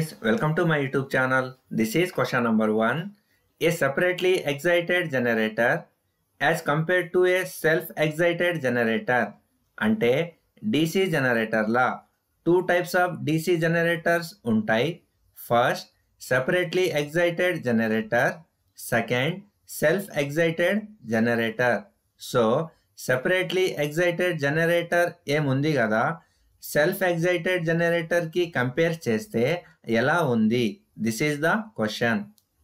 guys, welcome to my YouTube channel. This is question number 1. A separately excited generator as compared to a self-excited generator. అంటే DC generator law two types of DC generators ఉంటాయి. First, separately excited generator. Second, self-excited generator. So, separately excited generator ఏముంది కదా, self excited generator కి compare చేస్తే ఎలా ఉంది? This is the question.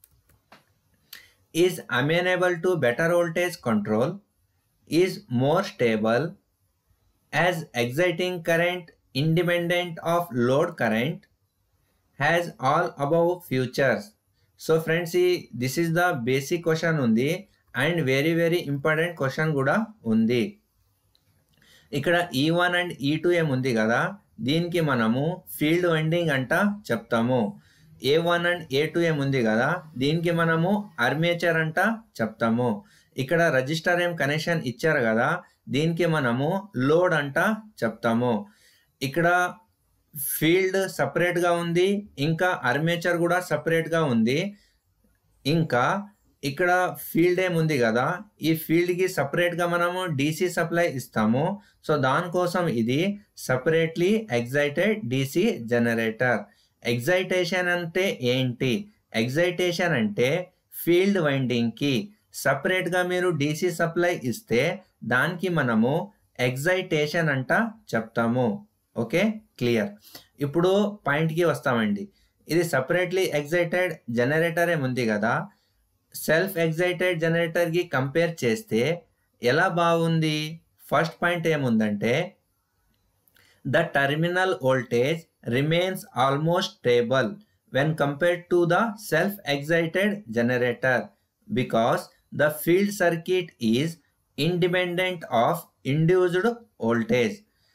Is amenable to better voltage control, is more stable, as exciting current independent of load current, has all above features. So friends, this is the basic question ఉంది and very very important question కూడా ఉంది. ఇక్కడ E1 and E2 ఏముంది కదా, దీనికి మనము field winding అంట చెప్తాము. A1 అండ్ A2 ఏముంది కదా, దీనికి మనము ఆర్మేచర్ అంట చెప్తాము. ఇక్కడ రెజిస్టర్ కనెక్షన్ ఇచ్చారు కదా, దీనికి మనము లోడ్ అంట చెప్తాము. ఇక్కడ ఫీల్డ్ సపరేట్గా ఉంది, ఇంకా ఆర్మేచర్ కూడా సపరేట్గా ఉంది. ఇంకా ఇక్కడ ఫీల్డ్ ఏముంది కదా, ఈ ఫీల్డ్కి సపరేట్గా మనము డీసీ సప్లై ఇస్తాము. సో దానికోసం ఇది separately excited DC generator. Excitation అంటే ఏంటి? ఎగ్జైటేషన్ అంటే ఫీల్డ్ వైండింగ్కి సపరేట్గా మీరు డీసీ సప్లై ఇస్తే దానికి మనము ఎగ్జైటేషన్ అంట చెప్తాము. Okay, clear. ఇప్పుడు పాయింట్కి వస్తామండి. ఇది సపరేట్లీ ఎగ్జైటెడ్ జనరేటర్ ఏముంది కదా, సెల్ఫ్ ఎగ్జైటెడ్ జనరేటర్కి కంపేర్ చేస్తే ఎలా బాగుంది? ఫస్ట్ పాయింట్ ఏముందంటే, the terminal voltage remains almost stable when compared to the self excited generator because the field circuit is independent of induced voltage.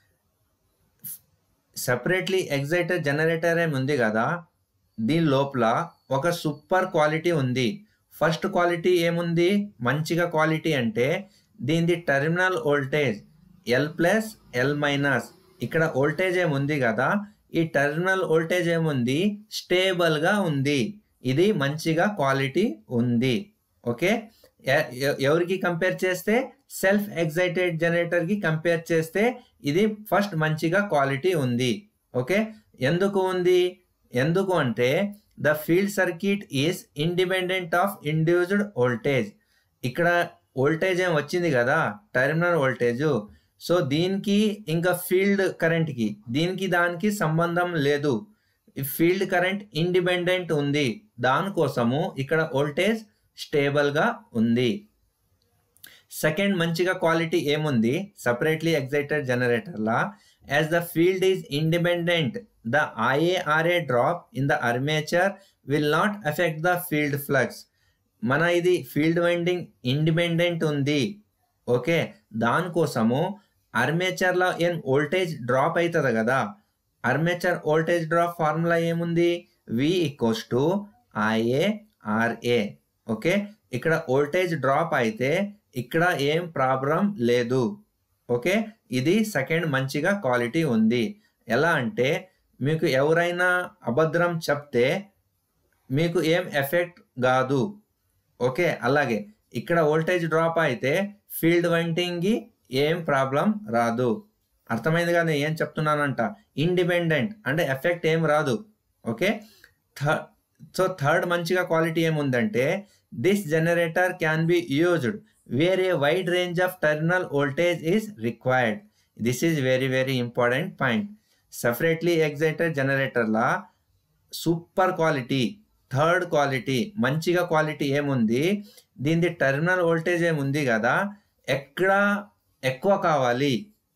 Separately excited generator ఏముంది కదా, దీని లోపల ఒక సూపర్ క్వాలిటీ ఉంది. ఫస్ట్ క్వాలిటీ ఏముంది? మంచిగా quality అంటే దీనిది టర్మినల్ వోల్టేజ్ L+L-. ఇక్కడ వోల్టేజ్ ఏముంది కదా, ఈ టర్మినల్ వోల్టేజ్ ఏముంది? స్టేబుల్గా ఉంది. ఇది మంచిగా క్వాలిటీ ఉంది. ఓకే, ఎవరికి కంపేర్ చేస్తే? సెల్ఫ్ ఎగ్జైటెడ్ జనరేటర్కి కంపేర్ చేస్తే ఇది ఫస్ట్ మంచిగా క్వాలిటీ ఉంది. ఓకే, ఎందుకు ఉంది? ఎందుకు అంటే the field circuit is independent of induced voltage. ఇక్కడ వోల్టేజ్ ఏం వచ్చింది కదా, టర్మినల్ వోల్టేజ్. సో దీనికి ఇంకా ఫీల్డ్ కరెంట్కి దానికి సంబంధం లేదు. ఫీల్డ్ కరెంట్ ఇండిపెండెంట్ ఉంది, దానికోసము ఇక్కడ వోల్టేజ్ స్టేబుల్గా ఉంది. సెకండ్ మంచిగా క్వాలిటీ ఏముంది సపరేట్లీ ఎగ్జైటెడ్ జనరేటర్లా? As the field is independent, the IaRa drop in the armature will not affect the field flux. మన ఇది ఫీల్డ్ వైండింగ్ ఇండిపెండెంట్ ఉంది. ఓకే, దానికోసము ఆర్మేచర్లో ఏం వోల్టేజ్ డ్రాప్ అవుతుంది కదా, ఆర్మేచర్ వోల్టేజ్ డ్రాప్ ఫార్ములా ఏముంది? V = IaRa. ఓకే, ఇక్కడ వోల్టేజ్ డ్రాప్ అయితే ఇక్కడ ఏం ప్రాబ్లం లేదు. ఓకే, ఇది సెకండ్ మంచిగా క్వాలిటీ ఉంది. ఎలా అంటే మీకు ఎవరైనా అభద్రం చెప్తే మీకు ఏం ఎఫెక్ట్ కాదు. ఓకే, అలాగే ఇక్కడ వోల్టేజ్ డ్రాప్ అయితే ఫీల్డ్ వైండింగ్కి ఏం ప్రాబ్లం రాదు. అర్థమైంది కదా ఏం చెప్తున్నానంట? ఇండిపెండెంట్ అంటే ఎఫెక్ట్ ఏం రాదు. ఓకే, థర్డ్ మంచిగా క్వాలిటీ ఏముందంటే, this generator can be used where a wide range of terminal voltage is required. This is very very important point. Separately excited జనరేటర్లా సూపర్ క్వాలిటీ, థర్డ్ క్వాలిటీ మంచిగా quality ఏముంది? దీనిది terminal voltage ఏముంది కదా, ఎక్కడ ఎక్కువ కావాలి,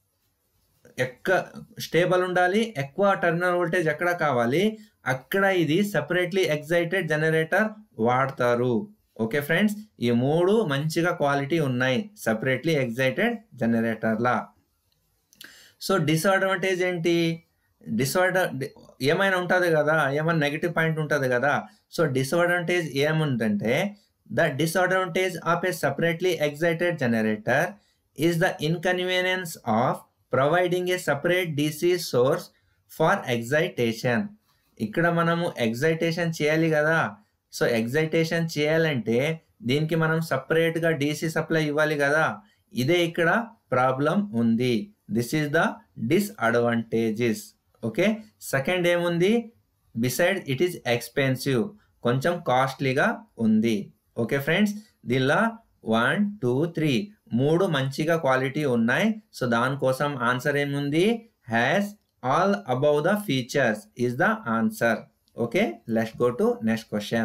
స్టేబుల్ ఉండాలి, ఎక్కువ టర్మినల్ వోల్టేజ్ ఎక్కడ కావాలి అక్కడ ఇది సపరేట్లీ ఎగ్జైటెడ్ జనరేటర్ వాడతారు. ఓకే ఫ్రెండ్స్, ఈ మూడు మంచిగా క్వాలిటీ ఉన్నాయి సపరేట్లీ ఎగ్జైటెడ్ జనరేటర్లా. సో డిసడ్వాంటేజ్ ఏంటి? ఏమైనా ఉంటుంది కదా, ఏమైనా నెగిటివ్ పాయింట్ ఉంటుంది కదా. సో డిసడ్వాంటేజ్ ఏముందంటే, the disadvantage of a separately excited generator is the inconvenience of providing a separate DC source for excitation. ఇక్కడ మనము ఎగ్జైటేషన్ చేయాలి కదా. సో ఎగ్జైటేషన్ చేయాలంటే దీనికి మనం సపరేట్గా డీసీ సప్లై ఇవ్వాలి కదా. ఇదే ఇక్కడ ప్రాబ్లం ఉంది. This is the disadvantages. Okay, second ఏముంది, బిసైడ్ ఇట్ ఈస్ ఎక్స్పెన్సివ్, కొంచెం కాస్ట్లీగా ఉంది. ఓకే ఫ్రెండ్స్, దీనిలో 1 2 3 3 మంచిగా క్వాలిటీ ఉన్నాయి. సో దానికోసం ఆన్సర్ ఏముంది, has all above the features is the answer. Okay, let's go to next question.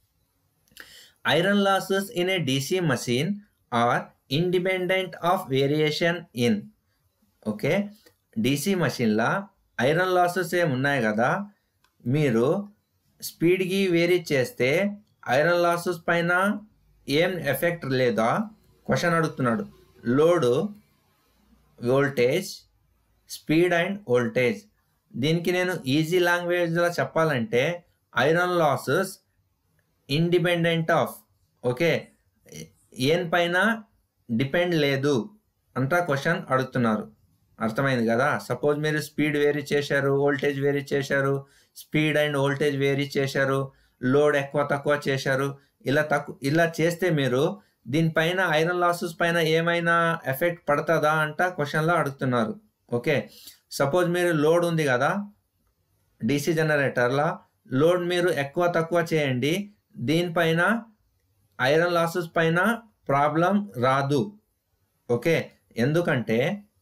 Iron losses in a DC machine are independent of variation in. Okay, DC machine లా iron losses ఏమున్నాయి కదా, మీరు స్పీడ్కి vary చేస్తే iron losses పైన ఏం effect లేదా question అడుగుతున్నాడు. Load, voltage, speed and voltage. దీనికి నేను ఈజీ లాంగ్వేజ్లో చెప్పాలంటే iron losses independent of, okay, ఏం పైన డిపెండ్ లేదు అంతా క్వశ్చన్ అడుగుతున్నారు. అర్థమైంది కదా. సపోజ్ మీరు స్పీడ్ వేరీ చేశారు, వోల్టేజ్ వేరీ చేశారు, స్పీడ్ అండ్ వోల్టేజ్ వేరీ చేశారు, లోడ్ ఎక్కువ తక్కువ చేశారు, ఇలా చేస్తే మీరు దీనిపైన ఐరన్ లాసెస్ పైన ఏమైనా ఎఫెక్ట్ పడుతుందా అంట క్వశ్చన్లో అడుగుతున్నారు. ఓకే, సపోజ్ మీరు లోడ్ ఉంది కదా డీసీ జనరేటర్లో, లోడ్ మీరు ఎక్కువ తక్కువ చేయండి, దీనిపైన ఐరన్ లాసెస్ పైన ప్రాబ్లం రాదు. ఓకే, ఎందుకంటే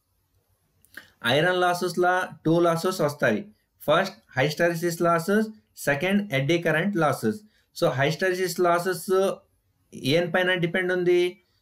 ఐరన్ లాసెస్లో 2 లాసెస్ వస్తాయి. First hysteresis losses, second eddy current losses. So hysteresis losses ఏం పైన డిపెండ్ ఉంది,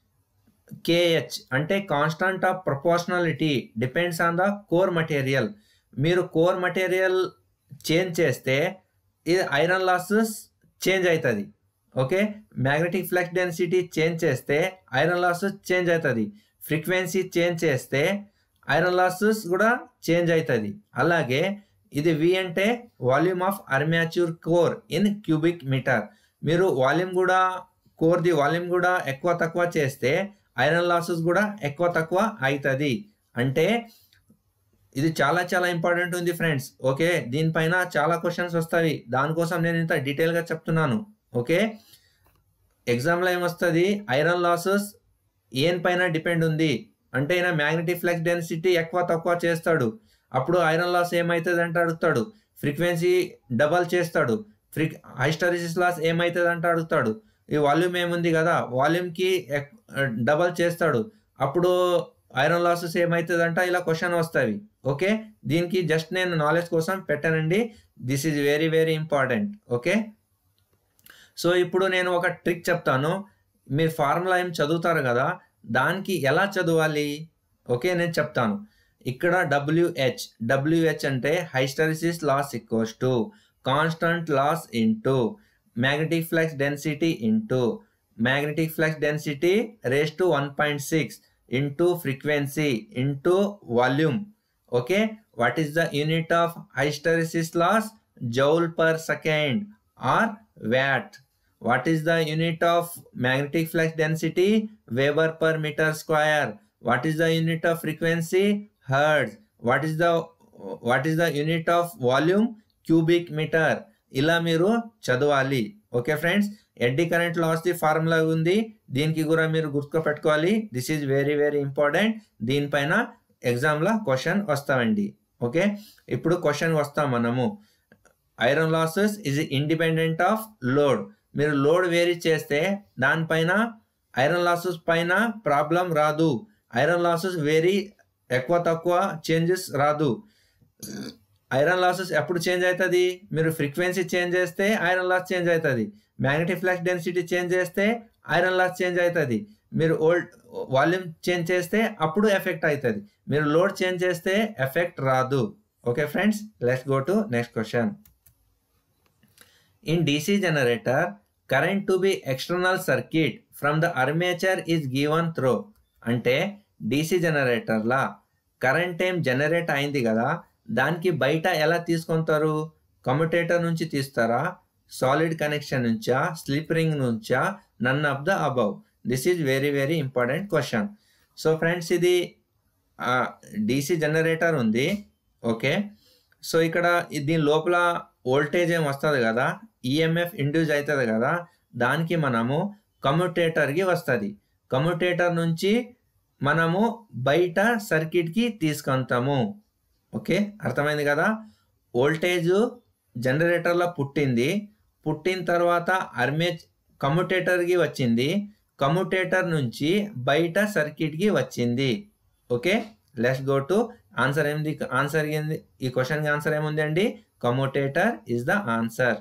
కేహెచ్ అంటే constant of proportionality depends on the core material. మీరు కోర్ మటీరియల్ చేంజ్ చేస్తే ఇది ఐరన్ లాసెస్ చేంజ్ అవుతుంది. Okay, magnetic flux density change చేస్తే iron losses change అవుతుంది. ఫ్రీక్వెన్సీ చేంజ్ చేస్తే ఐరన్ లాసెస్ కూడా చేంజ్ అవుతుంది. అలాగే ఇది వి అంటే volume of armature core in cubic metre. మీరు వాల్యూమ్ కూడా, కోర్ది వాల్యూమ్ కూడా ఎక్కువ తక్కువ చేస్తే ఐరన్ లాసెస్ కూడా ఎక్కువ తక్కువ అవుతుంది. అంటే ఇది చాలా చాలా ఇంపార్టెంట్ ఉంది ఫ్రెండ్స్. ఓకే, దీనిపైన చాలా క్వశ్చన్స్ వస్తాయి, దానికోసం నేను ఇంత డీటెయిల్గా చెప్తున్నాను. ఓకే, ఎగ్జామ్లో ఏమొస్తుంది, ఐరన్ లాసెస్ ఏం పైన డిపెండ్ ఉంది అంటే ఈయన మ్యాగ్నెటిక్ ఫ్లక్స్ డెన్సిటీ ఎక్కువ తక్కువ చేస్తాడు, అప్పుడు ఐరన్ లాస్ ఏమవుతుంది అంటే అడుగుతాడు. ఫ్రీక్వెన్సీ డబల్ చేస్తాడు, హైస్టెరిసిస్ లాస్ ఏమవుతుంది అంటే అడుగుతాడు. ఈ వాల్యూమ్ ఏముంది కదా, వాల్యూమ్కి డబల్ చేస్తాడు, అప్పుడు ఐరన్ లాసెస్ ఏమవుతుంది అంటే ఇలా క్వశ్చన్ వస్తాయి. ఓకే, దీనికి జస్ట్ నేను నాలెడ్జ్ కోసం పెట్టానండి. This is very very important. Okay, so ఇప్పుడు నేను ఒక ట్రిక్ చెప్తాను. మీరు ఫార్ములా ఏం చదువుతారు కదా, దానికి ఎలా చదవాలి ఓకే నేను చెప్తాను. ఇక్కడ డబ్ల్యూహెచ్ అంటే hysteresis loss equals to constant loss into magnetic flux density into magnetic flux density raise to 1.6 into frequency into volume. Okay, what is the unit of hysteresis loss, joule per second or watt. What is the unit of magnetic flux density, Weber per meter square. What is the unit of frequency, hertz. What is the unit of volume, cubic meter. ఇలా మీరు చదవాలి. Okay friends, eddy current loss ది formula ఉంది, దీనికి కూడా మీరు గుర్తుపెట్టుకోవాలి. This is very very important. దీనిపైన ఎగ్జామ్లో క్వశ్చన్ వస్తామండి. ఓకే, ఇప్పుడు క్వశ్చన్ వస్తాం మనము. Iron losses is independent of load. మీరు లోడ్ వేరీ చేస్తే దానిపైన ఐరన్ లాసెస్ పైన ప్రాబ్లం రాదు. ఐరన్ లాసెస్ వేరీ ఎక్కువ తక్కువ చేంజెస్ రాదు. ఐరన్ లాసెస్ ఎప్పుడు చేంజ్ అవుతుంది, మీరు ఫ్రీక్వెన్సీ చేంజ్ చేస్తే ఐరన్ లాస్ చేంజ్ అవుతుంది, మ్యాగ్నెటిక్ ఫ్లక్స్ డెన్సిటీ చేంజ్ చేస్తే ఐరన్ లాస్ చేంజ్ అవుతుంది, మీరు వాల్యూమ్ చేంజ్ చేస్తే అప్పుడు ఎఫెక్ట్ అవుతుంది, మీరు లోడ్ చేంజ్ చేస్తే ఎఫెక్ట్ రాదు. Okay friends, let's go to next question. In DC generator, current to be external circuit from the armature is given through. అంటే DC జనరేటర్లా కరెంట్ ఏం జనరేట్ అయింది కదా, దానికి బయట ఎలా తీసుకుంటారు, కమ్యూటేటర్ నుంచి తీస్తారా, సాలిడ్ కనెక్షన్ నుంచా, స్లిప్ రింగ్ నుంచా, none of the above. This is very very important question. So friends, ఇది DC జనరేటర్ ఉంది. ఓకే, సో ఇక్కడ దీని లోపల వోల్టేజ్ ఏం వస్తుంది కదా, ఈఎంఎఫ్ ఇండ్యూస్ అవుతుంది కదా, దానికి మనము కమ్యూటేటర్కి వస్తుంది. కమ్యూటేటర్ నుంచి మనము బయట సర్క్యూట్కి తీసుకుంటాము. ఓకే, అర్థమైంది కదా. వోల్టేజ్ జనరేటర్లో పుట్టిన తర్వాత కమ్యూటేటర్కి వచ్చింది, కమ్యూటేటర్ నుంచి బయట సర్క్యూట్కి వచ్చింది. Okay, let's go to answer. ఏంది ఈ క్వశ్చన్కి ఆన్సర్ ఏముంది అండి? Commutator is the answer.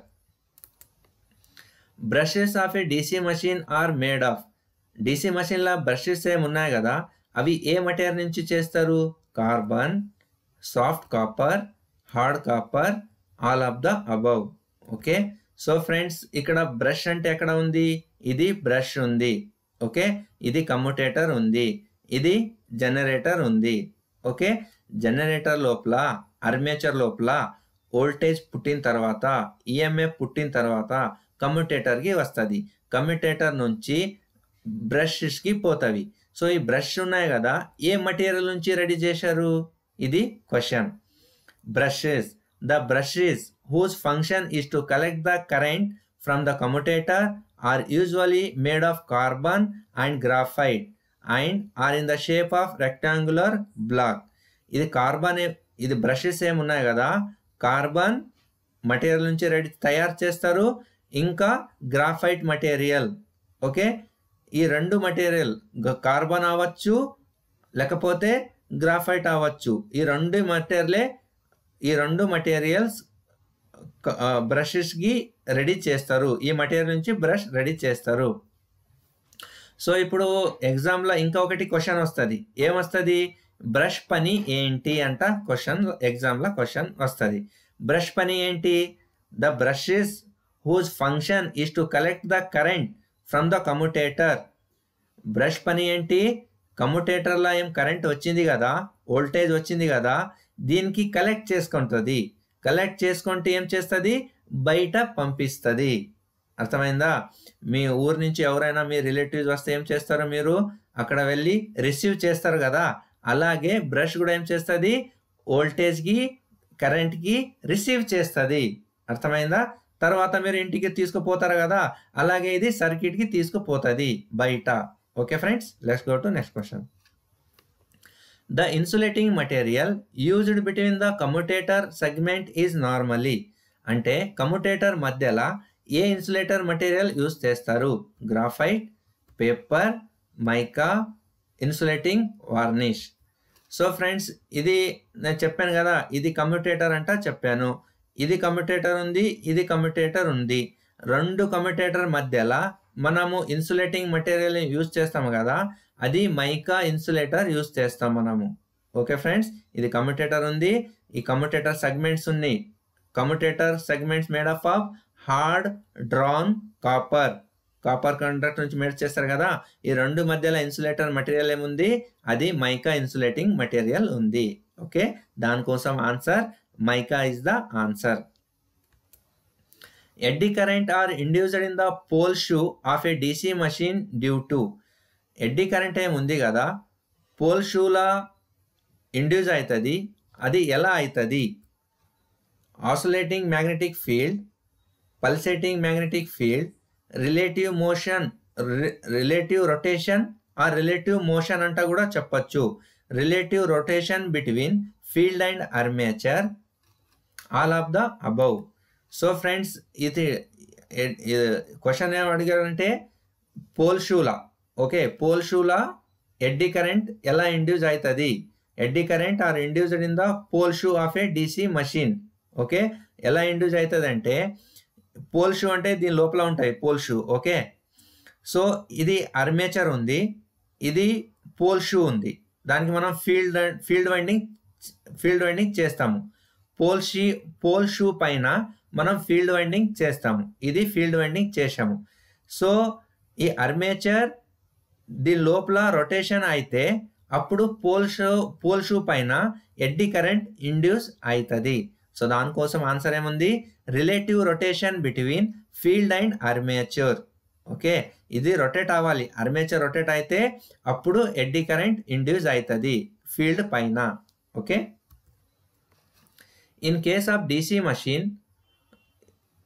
Brushes of a DC machine are made of. DC మషిన్లో బ్రషెస్ ఏమున్నాయి కదా, అవి ఏ మటీరియల్ నుంచి చేస్తారు? Carbon, soft copper, hard copper, all of the above. Okay, so friends ఇక్కడ బ్రష్ అంటే ఎక్కడ ఉంది? ఇది బ్రష్ ఉంది. ఓకే, ఇది కమ్యూటేటర్ ఉంది, ఇది జనరేటర్ ఉంది. ఓకే, జనరేటర్ లోపల ఆర్మేచర్ లోపల వోల్టేజ్ పుట్టిన తర్వాత, ఈఎంఎఫ్ పుట్టిన తర్వాత కమ్యూటేటర్కి వస్తుంది. కమ్యూటేటర్ నుంచి బ్రషెస్కి పోతవి. సో ఈ బ్రష్ ఉన్నాయి కదా, ఏ మటీరియల్ నుంచి రెడీ చేశారు? ఇది question. Brushes, the brushes whose function is to collect the current from the commutator are usually made of carbon and graphite and are in the shape of rectangular block. ఇది carbon, ఇది brushes ఏమున్నాయి కదా, carbon material నుంచి తయారు చేస్తారు, ఇంకా graphite material. Okay, ఈ రెండు మటీరియల్ కార్బన్ అవ్వచ్చు లేకపోతే గ్రాఫైట్ అవ్వచ్చు. ఈ రెండు మటీరియల్స్ బ్రషెస్కి రెడీ చేస్తారు. ఈ మటీరియల్ నుంచి బ్రష్ రెడీ చేస్తారు. సో ఇప్పుడు ఎగ్జామ్లో ఇంకొకటి క్వశ్చన్ వస్తుంది. ఏమొస్తుంది? బ్రష్ పని ఏంటి అంట ఎగ్జామ్లో క్వశ్చన్ వస్తుంది. బ్రష్ పని ఏంటి? The brushes whose function is to collect the current from the commutator. Brush పని ఏంటి? కమ్యూటేటర్లో ఏం కరెంట్ వచ్చింది కదా, వోల్టేజ్ వచ్చింది కదా, దీనికి కలెక్ట్ చేసుకుంటుంది. కలెక్ట్ చేసుకుంటే ఏం చేస్తుంది? బయట పంపిస్తుంది. అర్థమైందా? మీ ఊరు నుంచి ఎవరైనా మీ రిలేటివ్స్ వస్తే ఏం చేస్తారు? మీరు అక్కడ వెళ్ళి రిసీవ్ చేస్తారు కదా, అలాగే బ్రష్ కూడా ఏం చేస్తుంది? వోల్టేజ్కి కరెంట్కి రిసీవ్ చేస్తుంది. అర్థమైందా? తర్వాత మీరు ఇంటికి తీసుకుపోతారు కదా, అలాగే ఇది సర్క్యూట్కి తీసుకుపోతుంది బయట. Okay friends, let's go to next question. The insulating material used between the commutator segment is normally. అంటే కమ్యూటేటర్ మధ్యలో ఏ ఇన్సులేటర్ మటీరియల్ యూజ్ చేస్తారు? Graphite, paper, mica, insulating varnish. So friends ఇది నేను చెప్పాను కదా, ఇది కమ్యూటేటర్ అంట చెప్పాను. ఇది కమ్యూటేటర్ ఉంది, ఇది కమ్యూటేటర్ ఉంది. రెండు కమ్యూటేటర్ మధ్యలో మనము ఇన్సులేటింగ్ మటీరియల్ యూజ్ చేస్తాము కదా, అది మైకా ఇన్సులేటర్ యూజ్ చేస్తాం మనము. ఓకే ఫ్రెండ్స్, ఇది కమ్యూటేటర్ ఉంది, ఈ కమ్యూటేటర్ సెగ్మెంట్స్ ఉన్నాయి. Commutator segments made of hard drawn copper conductor నుంచి మేడ్ చేస్తారు కదా, ఈ రెండు మధ్యలో ఇన్సులేటర్ మటీరియల్ ఏముంది? అది మైకా ఇన్సులేటింగ్ మటీరియల్ ఉంది. ఓకే, దానికోసం answer mica is the answer. Eddy current are induced in the pole shoe of a DC machine due to. Eddy current ఏముంది కదా, పోల్ షూలా ఇండ్యూస్ అవుతుంది. అది ఎలా అవుతుంది? Oscillating magnetic field, pulsating magnetic field, relative rotation are relative motion అంట కూడా చెప్పచ్చు. Relative rotation between field and armature, all of the above. So friends ఇది క్వశ్చన్ ఏం అడిగారంటే పోల్ షూలా. ఓకే, పోల్ షూలా ఎడ్డీ కరెంట్ ఎలా ఇండ్యూస్ అవుతుంది? Eddy current are induced in the pole shoe of a DC machine. Okay, ఎలా induce అవుతుంది అంటే, పోల్ షూ అంటే దీని లోపల ఉంటాయి పోల్ షూ. ఓకే, సో ఇది ఆర్మేచర్ ఉంది, ఇది పోల్ షూ ఉంది. దానికి మనం ఫీల్డ్ వైండింగ్ చేస్తాము. పోల్ షూ పైన మనం ఫీల్డ్ వైండింగ్ చేస్తాము. ఇది ఫీల్డ్ వైండింగ్ చేసాము. సో ఈ ఆర్మేచర్ దీని లోపల రొటేషన్ అయితే అప్పుడు పోల్ షూ పైన ఎడ్డీ కరెంట్ ఇండ్యూస్ అవుతుంది. సో దానికోసం ఆన్సర్ ఏముంది? Relative rotation between field and armature. Okay, ఇది రొటేట్ అవ్వాలి, ఆర్మేచర్ రొటేట్ అయితే అప్పుడు ఎడ్డీ కరెంట్ ఇండ్యూస్ అవుతుంది ఫీల్డ్ పైన. Okay, in case of DC machine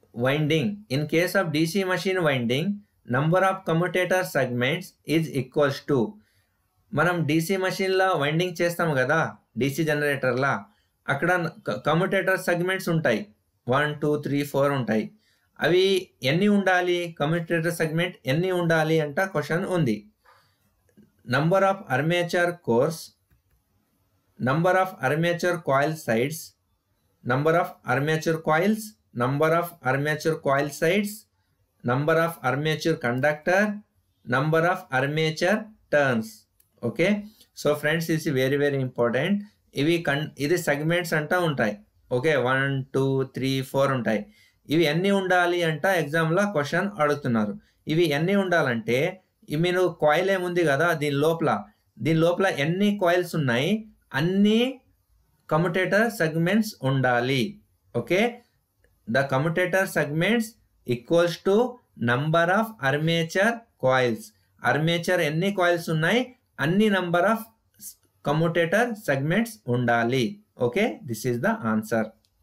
winding. In case of DC machine winding, number of commutator segments is equals to, మనం DC మషిన్లో winding చేస్తాం కదా DC జనరేటర్లా, అక్కడ కమ్యూటేటర్ సెగ్మెంట్స్ ఉంటాయి, 1 2 3 4 ఉంటాయి. అవి ఎన్ని ఉండాలి, కమ్యూటేటర్ సెగ్మెంట్ ఎన్ని ఉండాలి అంట క్వశ్చన్ ఉంది. Number of armature cores, number of armature coil sides, number of armature coils, number of armature coil sides, number of armature conductor, number of armature turns. Okay, so friends, this is very very important. ఇది segments అంటా ఉంటాయి. Okay, 1 2 3 4 ఉంటాయి. ఇవి ఎన్ని ఉండాలి అంట ఎగ్జామ్లో question అడుగుతున్నారు. ఇవి ఎన్ని ఉండాలంటే, మీరు కాయిల్ ఏముంది కదా దీని లోపల ఎన్ని కాయిల్స్ ఉన్నాయి, అన్ని కమ్యూటేటర్ సెగ్మెంట్స్ ఉండాలి. Okay, the commutator segments equals to number of armature coils. armature ఎన్ని కాయిల్స్ ఉన్నాయి, అన్ని number of commutator segments ఉండాలి. Okay, this is the answer.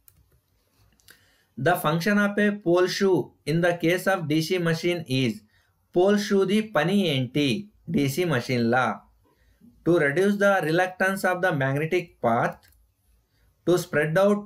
The function of a pole shoe in the case of DC machine is, pole shoe ది పని ఏంటి DC machine లా? To reduce the reluctance of the magnetic path, to spread out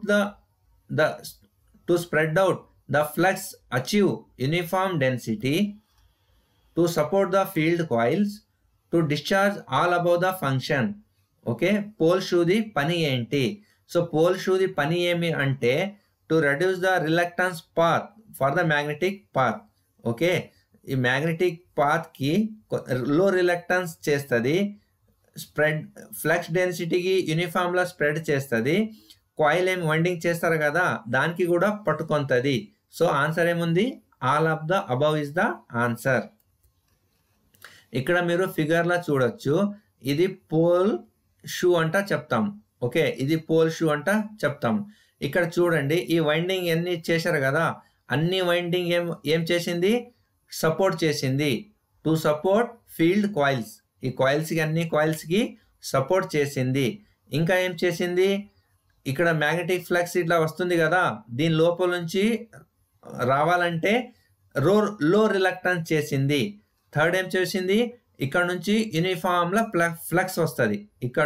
the flux, achieve uniform density, to support the field coils, to discharge all above the function. Okay, pole shoe ది పని ఏంటి? So pole shoe ది పని ఏమి అంటే, to reduce the reluctance path for the magnetic path. Okay, ఈ magnetic పాత్కి low reluctance చేస్తుంది, స్ప్రెడ్ ఫ్లక్స్ డెన్సిటీకి యూనిఫామ్లో స్ప్రెడ్ చేస్తుంది, కాయిల్ ఏమి వైండింగ్ చేస్తారు కదా దానికి కూడా పట్టుకొంతది. సో ఆన్సర్ ఏముంది, all of the above is the answer. ఇక్కడ మీరు ఫిగర్లో చూడొచ్చు, ఇది పోల్ షూ అంట చెప్తాం. ఓకే, ఇది పోల్ షూ అంట చెప్తాం. ఇక్కడ చూడండి, ఈ వైండింగ్ ఎన్ని చేశారు కదా, అన్ని వైండింగ్ ఏం చేసింది, సపోర్ట్ చేసింది. టు సపోర్ట్ ఫీల్డ్ కాయిల్స్, ఈ కాయిల్స్కి అన్ని కాయిల్స్కి సపోర్ట్ చేసింది. ఇంకా ఏం చేసింది, ఇక్కడ మ్యాగ్నెటిక్ ఫ్లక్స్ ఇట్లా వస్తుంది కదా, దీని లోపల నుంచి రావాలంటే లో రిలక్టెన్స్ చేసింది. థర్డ్ ఏం చేసింది, ఇక్కడ నుంచి యూనిఫామ్లా ఫ్లక్స్ వస్తుంది, ఇక్కడ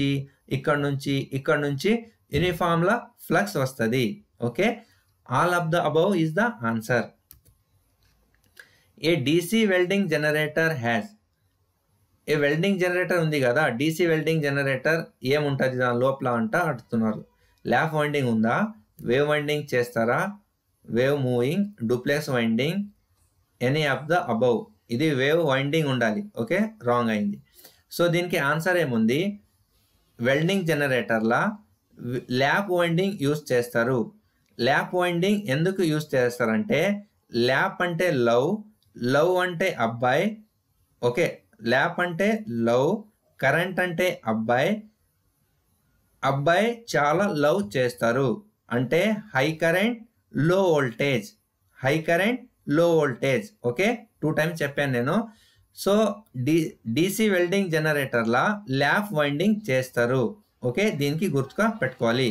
నుంచి యూనిఫామ్లా ఫ్లక్స్ వస్తుంది. Okay, all of the above is the answer. A DC welding generator has, ఏ వెల్డింగ్ జనరేటర్ ఉంది కదా, డీసీ వెల్డింగ్ జనరేటర్ ఏముంటుంది దాని లోపల అంట అడుగుతున్నారు. ల్యాప్ వైండింగ్ ఉందా, వేవ్ వైండింగ్ చేస్తారా, wave moving, duplex winding, any of the above. ఇది వేవ్ వైండింగ్ ఉండాలి. ఓకే, రాంగ్ అయింది. సో దీనికి ఆన్సర్ ఏముంది, వెల్డింగ్ జనరేటర్లా ల్యాప్ వైండింగ్ యూస్ చేస్తారు. ల్యాప్ వైండింగ్ ఎందుకు యూస్ చేస్తారంటే, ల్యాప్ అంటే లవ్ అంటే అబ్బాయి. ఓకే, ల్యాప్ అంటే లవ్, కరెంట్ అంటే అబ్బాయి చాలా లవ్ చేస్తారు. అంటే high current low voltage. Okay, 2 times చెప్పాను నేను. సో డీసీ వెల్డింగ్ జనరేటర్లా ల్యాప్ వైండింగ్ చేస్తారు. ఓకే, దీనికి గుర్తుగా పెట్టుకోవాలి.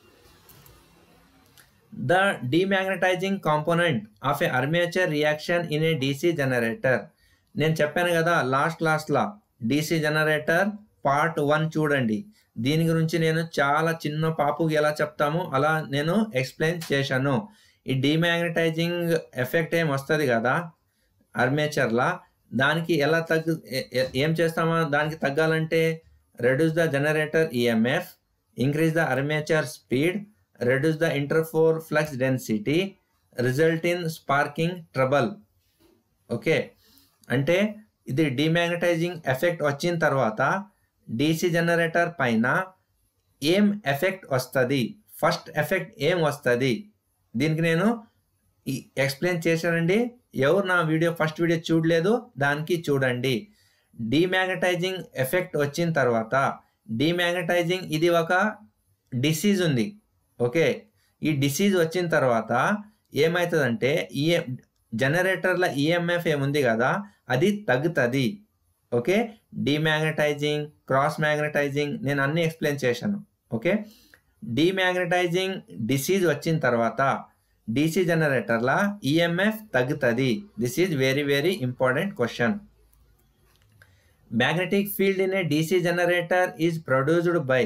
The demagnetising component of a armature reaction in a DC generator. నేను చెప్పాను కదా లాస్ట్ క్లాస్లో, డీసీ జనరేటర్ పార్ట్ 1 చూడండి. దీని గురించి నేను చాలా చిన్న పాపుకి ఎలా చెప్తామో అలా నేను ఎక్స్ప్లెయిన్ చేశాను. ఈ డీమ్యాగ్నటైజింగ్ ఎఫెక్ట్ ఏం వస్తుంది కదా ఆర్మేచర్లా, దానికి ఎలా ఏం చేస్తామో దానికి తగ్గాలంటే, reduce the generator EMF, increase the armature speed, reduce the interpole flux density, result in sparking trouble. Okay, అంటే ఇది డీమ్యాగ్నటైజింగ్ ఎఫెక్ట్ వచ్చిన తర్వాత డీసీ జనరేటర్ పైన ఏం ఎఫెక్ట్ వస్తుంది, ఫస్ట్ ఎఫెక్ట్ ఏం వస్తుంది, దీనికి నేను ఎక్స్ప్లెయిన్ చేశానండి. ఎవరు నా ఫస్ట్ వీడియో చూడలేదు దానికి చూడండి. డీమ్యాగ్నటైజింగ్ ఎఫెక్ట్ వచ్చిన తర్వాత, డీమ్యాగ్నటైజింగ్ ఇది ఒక డిసీజ్ ఉంది. ఓకే, ఈ డిసీజ్ వచ్చిన తర్వాత ఏమవుతుందంటే, జనరేటర్ల ఈఎంఎఫ్ ఏముంది కదా అది తగ్గుతుంది. ఓకే, డీమ్యాగ్నటైజింగ్, క్రాస్ మ్యాగ్నటైజింగ్ నేను అన్నీ ఎక్స్ప్లెయిన్ చేశాను. ఓకే, డీమ్యాగ్నటైజింగ్ డిసీజ్ వచ్చిన తర్వాత DC జనరేటర్ల EMF తగ్గుతుంది. This is very very important question. Magnetic field in a DC generator is produced by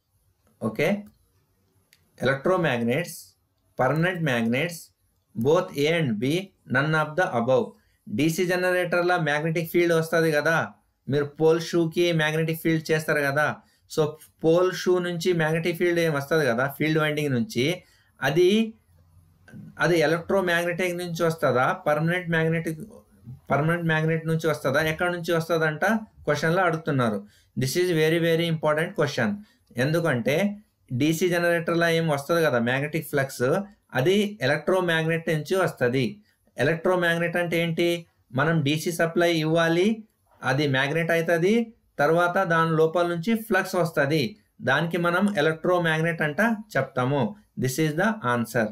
electromagnets, permanent magnets, both A and B, none of the above. DC జనరేటర్ల magnetic field వస్తుంది కదా, మీరు pole షూకి magnetic field చేస్తారు కదా. So pole shoe నుంచి magnetic field ఏం వస్తుంది కదా, ఫీల్డ్ వైండింగ్ నుంచి, అది ఎలక్ట్రోమాగ్నెటిక్ నుంచి వస్తుందా, పర్మనెంట్ మ్యాగ్నెట్ నుంచి వస్తుందా, ఎక్కడి నుంచి వస్తుందంట క్వశ్చన్లో అడుగుతున్నారు. This is very very important question. ఎందుకంటే DC జనరేటర్లో ఏం వస్తుంది కదా మ్యాగ్నెటిక్ ఫ్లక్స్, అది ఎలక్ట్రోమాగ్నెట్ నుంచి వస్తుంది. ఎలక్ట్రోమాగ్నెట్ అంటే ఏంటి, మనం DC సప్లై ఇవ్వాలి, అది మ్యాగ్నెట్ అవుతుంది, తర్వాత దాని లోపల నుంచి ఫ్లక్స్ వస్తుంది, దానికి మనం ఎలక్ట్రోమాగ్నెట్ అంట చెప్తాము. This is the answer.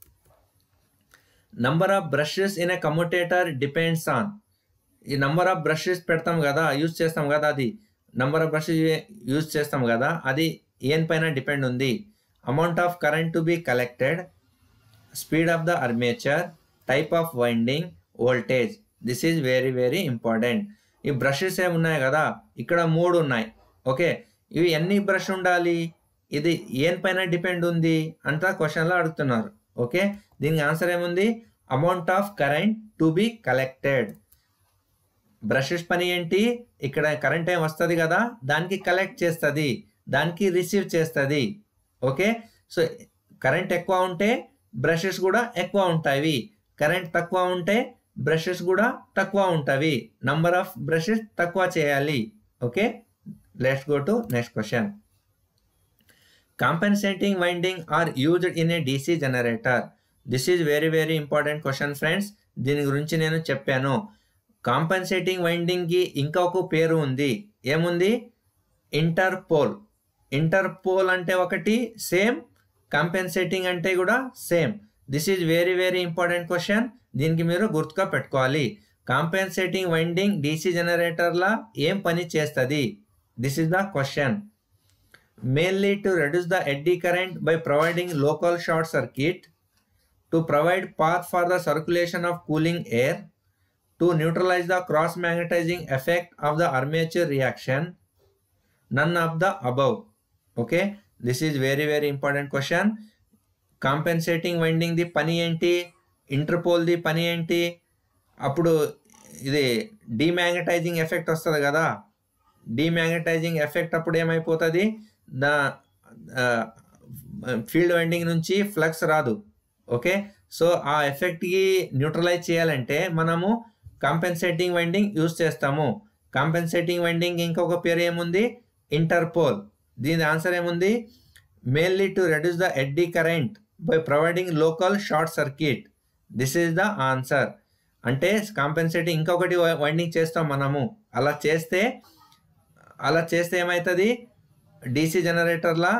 Number of brushes in a commutator depends on. ఈ నంబర్ ఆఫ్ బ్రషెస్ పెడతాం కదా, యూజ్ చేస్తాం కదా, అది నంబర్ ఆఫ్ బ్రషెస్ యూజ్ చేస్తాం కదా, అది ఏం పైన డిపెండ్ ఉంది. Amount of current to be collected, speed of the armature, type of winding, voltage. This is very very important. ఈ బ్రషెస్ ఏమున్నాయి కదా, ఇక్కడ 3 ఉన్నాయి. ఓకే, ఇవి ఎన్ని బ్రష్ ఉండాలి, ఇది ఏం పైన డిపెండ్ ఉంది అంతా క్వశ్చన్లో అడుగుతున్నారు. ఓకే, దీనికి ఆన్సర్ ఏముంది, amount of current to be collected. Brushes పని ఏంటి, ఇక్కడ కరెంట్ ఏం వస్తుంది కదా, దానికి కలెక్ట్ చేస్తుంది, దానికి రిసీవ్ చేస్తుంది. ఓకే, సో కరెంట్ ఎక్కువ ఉంటే బ్రషెస్ కూడా ఎక్కువ ఉంటాయి, కరెంట్ తక్కువ ఉంటే బ్రషెస్ కూడా తక్కువ ఉంటాయి, నంబర్ ఆఫ్ బ్రషెస్ తక్కువ చేయాలి. Okay, let's go to next question. Compensating winding are used in a DC generator. This is very very important question friends. దీని గురించి నేను చెప్పాను. కాంపెన్సేటింగ్ వైండింగ్కి ఇంకొక పేరు ఉంది, ఏముంది, ఇంటర్పోల్. ఇంటర్పోల్ అంటే ఒకటి సేమ్, కాంపెన్సేటింగ్ అంటే కూడా same. This is very very important question, దీనికి మీరు గుర్తుగా పెట్టుకోవాలి. కాంపెన్సేటింగ్ వైండింగ్ DC జనరేటర్లా ఏం పని చేస్తుంది, this is the question. Mainly to reduce the eddy current by providing local short circuit, to provide path for the circulation of cooling air, to neutralise the cross magnetising effect of the armature reaction, none of the above. Okay, this is very very important question. Compensating winding ది పని ఏంటి, interpole the పని ఏంటి, అప్పుడు ఇది డీమ్యాగ్నటైజింగ్ effect వస్తుంది కదా, డీమ్యాగ్నటైజింగ్ effect అప్పుడు ఏమైపోతుంది, ఫీల్డ్ వైండింగ్ నుంచి ఫ్లక్స్ రాదు. ఓకే, సో ఆ ఎఫెక్ట్కి న్యూట్రలైజ్ చేయాలంటే మనము కాంపెన్సేటింగ్ వైండింగ్ యూజ్ చేస్తాము. కాంపెన్సేటింగ్ వైండింగ్ ఇంకొక పేరు ఏముంది, ఇంటర్పోల్. దీని ఆన్సర్ ఏముంది, mainly to reduce the eddy current by providing local short circuit. This is the answer. అంటే కాంపెన్సేటింగ్ ఇంకొకటి వైండింగ్ చేస్తాం మనము, అలా చేస్తే ఏమవుతుంది, DC జనరేటర్లా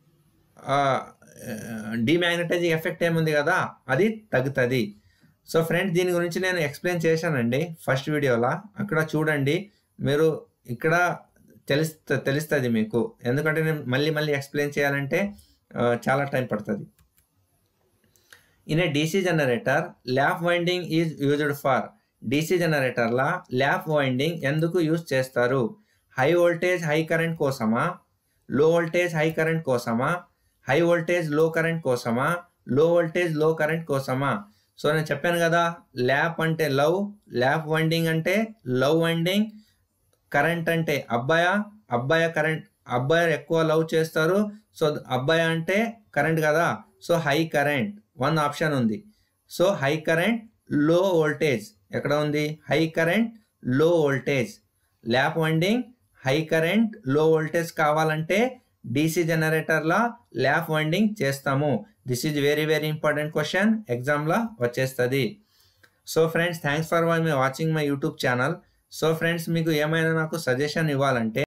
డీమ్యాగ్నటైజింగ్ ఎఫెక్ట్ ఏముంది కదా, అది తగ్గుతుంది. సో ఫ్రెండ్స్, దీని గురించి నేను ఎక్స్ప్లెయిన్ చేశానండి ఫస్ట్ వీడియోలో, అక్కడ చూడండి మీరు, ఇక్కడ తెలుస్తుంది మీకు. ఎందుకంటే నేను మళ్ళీ ఎక్స్ప్లెయిన్ చేయాలంటే చాలా టైం పడుతుంది. In a DC generator lap winding is used for. DC జనరేటర్లా ల్యాప్ వైండింగ్ ఎందుకు యూజ్ చేస్తారు, హై వోల్టేజ్ హై కరెంట్ కోసమా, లో వోల్టేజ్ హై కరెంట్ కోసమా, హై వోల్టేజ్ లో కరెంట్ కోసమా, లో వోల్టేజ్ లో కరెంట్ కోసమా. సో నేను చెప్పాను కదా, ల్యాప్ అంటే లవ్, ల్యాప్ వైండింగ్ అంటే లవ్ వైండింగ్, కరెంట్ అంటే అబ్బాయి కరెంట్, అబ్బాయి ఎక్కువ లవ్ చేస్తారు, సో అబ్బాయి అంటే కరెంట్ కదా, సో హై కరెంట్ 1 ఆప్షన్ ఉంది. So high current low voltage ఎక్కడ ఉంది, high current low voltage. Lap winding high current low voltage కావాలంటే DC జనరేటర్లా ల్యాప్ వైండింగ్ చేస్తాము. This is very very important question, ఎగ్జామ్లో వచ్చేస్తుంది. So friends, thanks for watching my YouTube channel. So friends, మీకు ఏమైనా నాకు సజెషన్ ఇవ్వాలంటే